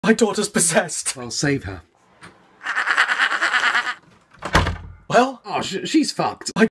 My daughter's possessed. I'll save her. Well? Oh, she's fucked.